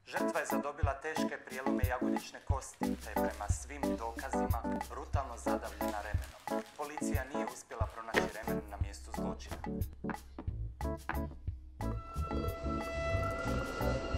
Žrtva je zadobila teške prijelome jagodične kosti, te je prema svim dokazima brutalno zadavljena remenom. Policija nije uspjela pronaći remen na mjestu zločina.